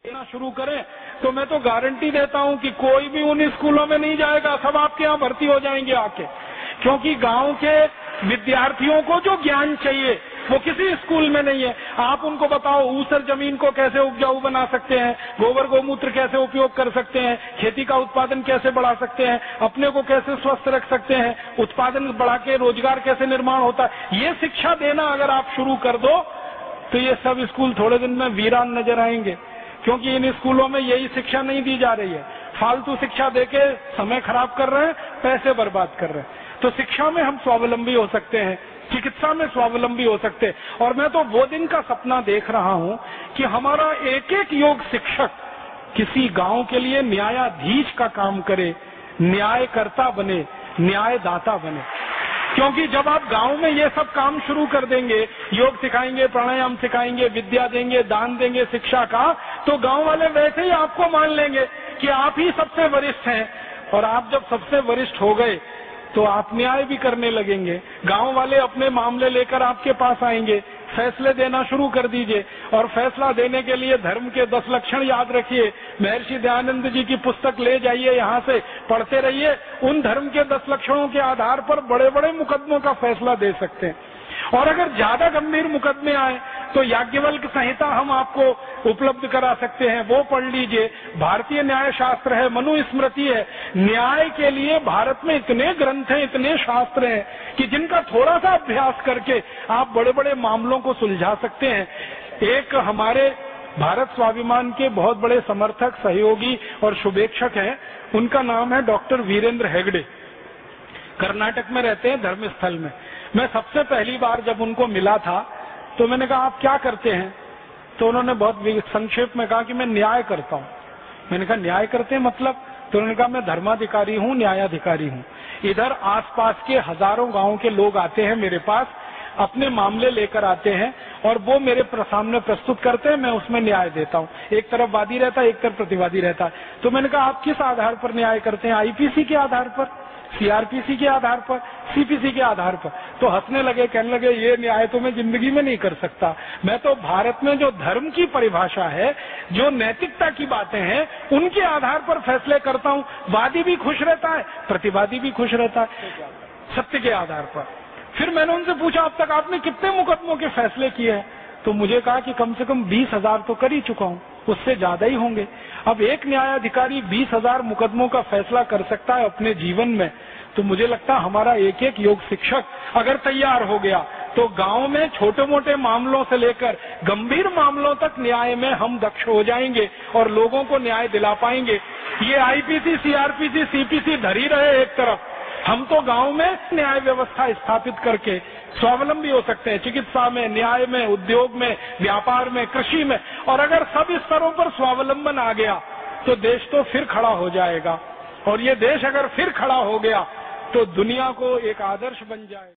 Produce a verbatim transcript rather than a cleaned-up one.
देना शुरू करें तो मैं तो गारंटी देता हूं कि कोई भी उन स्कूलों में नहीं जाएगा, सब आपके यहाँ भर्ती हो जाएंगे आके। क्योंकि गांव के विद्यार्थियों को जो ज्ञान चाहिए वो किसी स्कूल में नहीं है। आप उनको बताओ ऊसर जमीन को कैसे उपजाऊ बना सकते हैं, गोबर गोमूत्र कैसे उपयोग कर सकते हैं, खेती का उत्पादन कैसे बढ़ा सकते हैं, अपने को कैसे स्वस्थ रख सकते हैं, उत्पादन बढ़ा के रोजगार कैसे निर्माण होता है, ये शिक्षा देना अगर आप शुरू कर दो तो ये सब स्कूल थोड़े दिन में वीरान नजर आएंगे। क्योंकि इन स्कूलों में यही शिक्षा नहीं दी जा रही है, फालतू शिक्षा देके समय खराब कर रहे हैं, पैसे बर्बाद कर रहे हैं। तो शिक्षा में हम स्वावलंबी हो सकते हैं, चिकित्सा में स्वावलंबी हो सकते हैं। और मैं तो वो दिन का सपना देख रहा हूं कि हमारा एक एक योग शिक्षक किसी गांव के लिए न्यायाधीश का काम करे, न्यायकर्ता बने, न्यायदाता बने। क्योंकि जब आप गांव में ये सब काम शुरू कर देंगे, योग सिखाएंगे, प्राणायाम सिखाएंगे, विद्या देंगे, दान देंगे शिक्षा का, तो गांव वाले वैसे ही आपको मान लेंगे कि आप ही सबसे वरिष्ठ हैं। और आप जब सबसे वरिष्ठ हो गए तो आप न्याय भी करने लगेंगे। गांव वाले अपने मामले लेकर आपके पास आएंगे, फैसले देना शुरू कर दीजिए। और फैसला देने के लिए धर्म के दस लक्षण याद रखिए, महर्षि दयानंद जी की पुस्तक ले जाइए, यहाँ से पढ़ते रहिए। उन धर्म के दस लक्षणों के आधार पर बड़े बड़े मुकदमों का फैसला दे सकते हैं। और अगर ज्यादा गंभीर मुकदमे आए तो याज्ञवल्क्य संहिता हम आपको उपलब्ध करा सकते हैं, वो पढ़ लीजिए। भारतीय न्याय शास्त्र है, मनुस्मृति है। न्याय के लिए भारत में इतने ग्रंथ हैं, इतने शास्त्र हैं कि जिनका थोड़ा सा अभ्यास करके आप बड़े बड़े मामलों को सुलझा सकते हैं। एक हमारे भारत स्वाभिमान के बहुत बड़े समर्थक, सहयोगी और शुभेच्छक हैं, उनका नाम है डॉक्टर वीरेंद्र हेगड़े। कर्नाटक में रहते हैं, धर्मस्थल में। मैं सबसे पहली बार जब उनको मिला था तो मैंने कहा आप क्या करते हैं? तो उन्होंने बहुत संक्षेप में कहा कि मैं न्याय करता हूँ। मैंने कहा न्याय करते हैं मतलब? तो उन्होंने कहा मैं धर्माधिकारी हूँ, न्यायाधिकारी हूँ। इधर आसपास के हजारों गांव के लोग आते हैं मेरे पास, अपने मामले लेकर आते हैं और वो मेरे सामने प्रस्तुत करते हैं, मैं उसमें न्याय देता हूँ। एक तरफ वादी रहता है, एक तरफ प्रतिवादी रहता है। तो मैंने कहा आप किस आधार पर न्याय करते हैं? आईपीसी के आधार पर, सीआरपीसी के आधार पर, सीपीसी के आधार पर। तो हंसने लगे, कहने लगे ये न्याय तो मैं जिंदगी में नहीं कर सकता। मैं तो भारत में जो धर्म की परिभाषा है, जो नैतिकता की बातें हैं, उनके आधार पर फैसले करता हूँ। वादी भी खुश रहता है, प्रतिवादी भी खुश रहता है, सत्य के आधार पर। फिर मैंने उनसे पूछा अब तक आपने कितने मुकदमों के फैसले किए हैं? तो मुझे कहा कि कम से कम बीस हजार तो कर ही चुका हूँ, उससे ज्यादा ही होंगे। अब एक न्यायाधिकारी बीस हजार मुकदमों का फैसला कर सकता है अपने जीवन में, तो मुझे लगता है हमारा एक एक योग शिक्षक अगर तैयार हो गया तो गांव में छोटे मोटे मामलों से लेकर गंभीर मामलों तक न्याय में हम दक्ष हो जाएंगे और लोगों को न्याय दिला पाएंगे। ये आईपीसी, सीआरपीसी, सीपीसी धरी रहे एक तरफ, हम तो गांव में न्याय व्यवस्था स्थापित करके स्वावलंबी हो सकते हैं, चिकित्सा में, न्याय में, उद्योग में, व्यापार में, कृषि में। और अगर सब स्तरों पर स्वावलंबन आ गया तो देश तो फिर खड़ा हो जाएगा। और ये देश अगर फिर खड़ा हो गया तो दुनिया को एक आदर्श बन जाएगा।